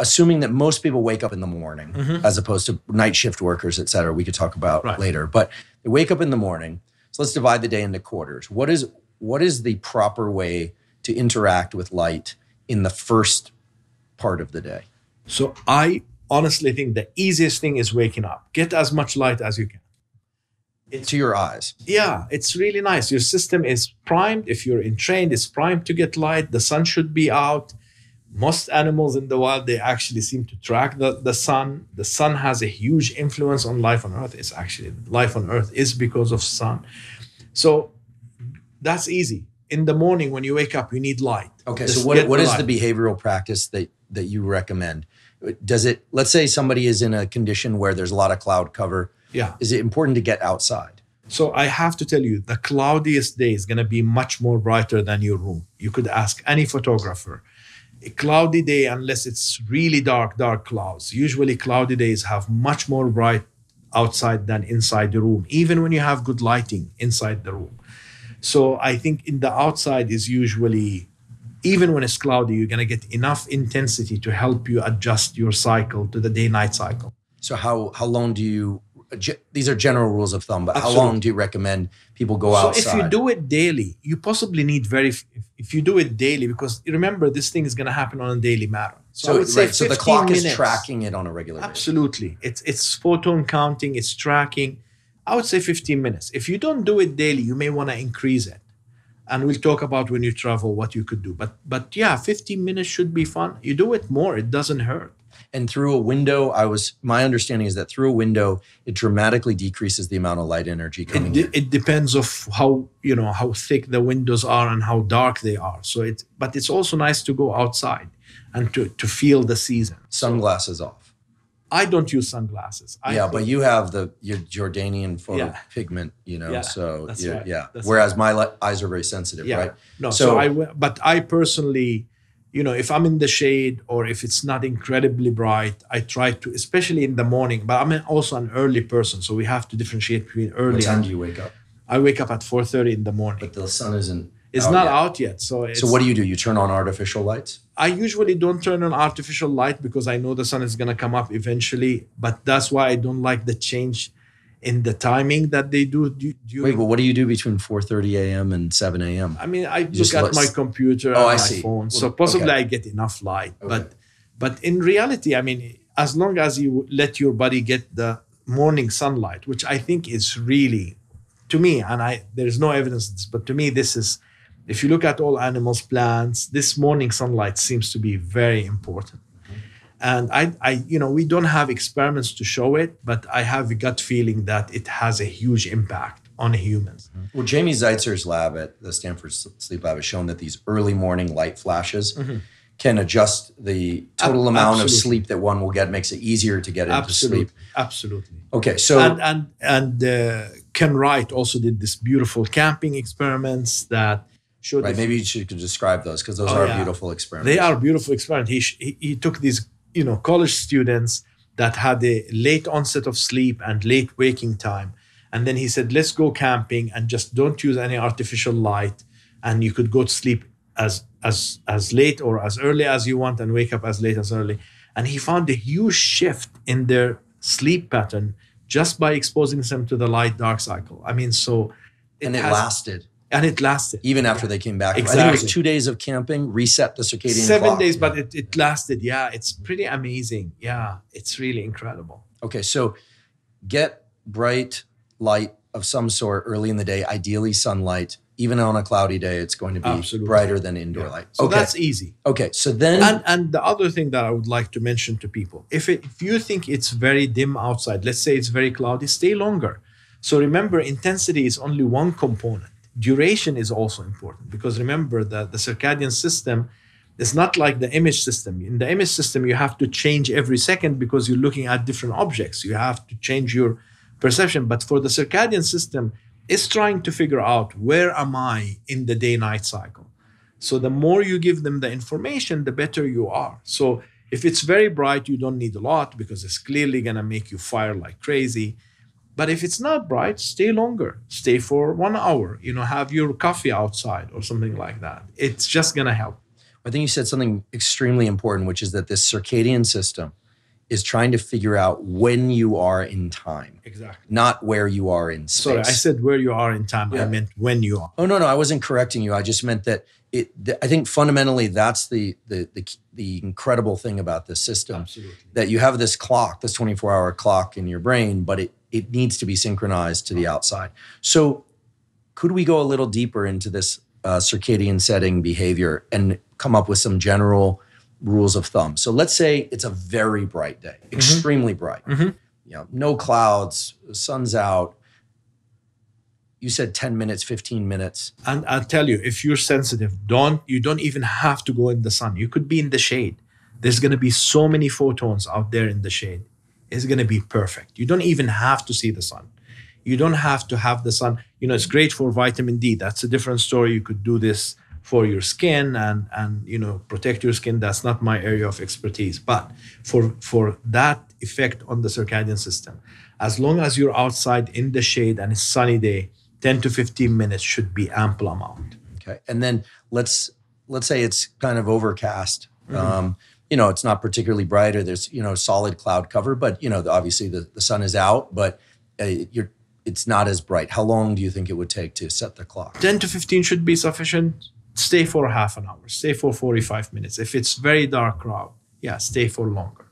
assuming that most people wake up in the morning as opposed to night shift workers, et cetera, we could talk about later. But they wake up in the morning. So let's divide the day into quarters. What is the proper way to interact with light in the first part of the day? So I honestly think the easiest thing is waking up. Get as much light as you can. To your eyes. Yeah, it's really nice. Your system is primed. If you're entrained, it's primed to get light. The sun should be out. Most animals in the wild, they actually seem to track the sun. The sun has a huge influence on life on Earth. It's actually life on Earth is because of sun. So that's easy. In the morning when you wake up, you need light. Okay, so what is the behavioral practice that you recommend? Does it, let's say somebody is in a condition where there's a lot of cloud cover. Yeah. Is it important to get outside? So I have to tell you, the cloudiest day is going to be much more brighter than your room. You could ask any photographer. A cloudy day, unless it's really dark clouds, usually cloudy days have much more bright outside than inside the room, even when you have good lighting inside the room. So I think in the outside is usually, even when it's cloudy, you're going to get enough intensity to help you adjust your cycle to the day-night cycle. So how long do you, these are general rules of thumb, but Absolutely. How long do you recommend people go outside? So if you do it daily, you possibly need if you do it daily, because remember, this thing is going to happen on a daily matter. So I would say so the clock is tracking it on a regular basis. Absolutely. It's photon counting, it's tracking. I would say 15 minutes. If you don't do it daily, you may want to increase it. And we'll talk about when you travel what you could do. But yeah, 15 minutes should be fun. You do it more, it doesn't hurt. And through a window, my understanding is that through a window, it dramatically decreases the amount of light energy coming in. It depends of how thick the windows are and how dark they are. But it's also nice to go outside and to feel the season. Sunglasses off. I don't use sunglasses. But you have your Jordanian photopigment, so that's right. That's whereas my eyes are very sensitive, right? No, but I personally, if I'm in the shade or if it's not incredibly bright, I try to, especially in the morning, but I'm also an early person. So we have to differentiate between early. What time do you wake up? I wake up at 4:30 in the morning. But the sun isn't out yet. So what do? You turn on artificial lights? I usually don't turn on artificial light because I know the sun is going to come up eventually. But that's why I don't like the change in the timing that they do. Wait, but what do you do between 4:30 a.m. and 7 a.m.? I mean, I look at my computer and my phone. So possibly I get enough light. Okay. But in reality, I mean, as long as you let your body get the morning sunlight, which I think is really, to me, and there's no evidence of this, but to me, this is, if you look at all animals, plants, this morning sunlight seems to be very important. And we don't have experiments to show it, but I have a gut feeling that it has a huge impact on humans. Well, Jamie Zeitzer's lab at the Stanford Sleep Lab has shown that these early morning light flashes can adjust the total amount of sleep that one will get, makes it easier to get into sleep. Absolutely. Okay, so and Ken Wright also did this beautiful camping experiments that showed. Right, maybe you could describe those because those are beautiful experiments. They are beautiful experiments. He took these college students that had a late onset of sleep and late waking time, and then he said, let's go camping and just don't use any artificial light, and you could go to sleep as late or as early as you want and wake up as late as early. And he found a huge shift in their sleep pattern just by exposing them to the light-dark cycle. I mean, so it lasted. And it lasted. Even after they came back. Exactly. I think it was 2 days of camping, reset the circadian 7 clock. days, but it lasted. Yeah, it's pretty amazing. Yeah, it's really incredible. Okay, so get bright light of some sort early in the day, ideally sunlight. Even on a cloudy day, it's going to be brighter than indoor light. So that's easy. Okay, so then... And the other thing that I would like to mention to people, if you think it's very dim outside, let's say it's very cloudy, stay longer. So remember, intensity is only one component. Duration is also important because remember that the circadian system is not like the image system. In the image system, you have to change every second because you're looking at different objects. You have to change your perception. But for the circadian system, it's trying to figure out where am I in the day-night cycle. So the more you give them the information, the better you are. So if it's very bright, you don't need a lot because it's clearly going to make you fire like crazy. But if it's not bright, stay longer. Stay for 1 hour. Have your coffee outside or something like that. It's just going to help. I think you said something extremely important, which is that this circadian system is trying to figure out when you are in time. Exactly. Not where you are in space. Sorry, I said where you are in time. Yeah. I meant when you are. Oh, no, I wasn't correcting you. I just meant that I think fundamentally that's the incredible thing about this system. Absolutely. That you have this clock, this 24-hour clock in your brain, but it needs to be synchronized to the outside. So could we go a little deeper into this circadian setting behavior and come up with some general rules of thumb? So let's say it's a very bright day, extremely bright. No clouds, the sun's out. You said 10 minutes, 15 minutes. And I'll tell you, if you're sensitive, you don't even have to go in the sun. You could be in the shade. There's going to be so many photons out there in the shade. It's going to be perfect. You don't even have to see the sun. You don't have to have the sun. It's great for vitamin D. That's a different story. You could do this for your skin and protect your skin. That's not my area of expertise. But for that effect on the circadian system, as long as you're outside in the shade and it's sunny day, 10 to 15 minutes should be ample amount. Okay. And then let's say it's kind of overcast. It's not particularly bright, or there's, solid cloud cover, but, obviously the sun is out, but it's not as bright. How long do you think it would take to set the clock? 10 to 15 should be sufficient. Stay for half an hour. Stay for 45 minutes. If it's very dark crowd, stay for longer.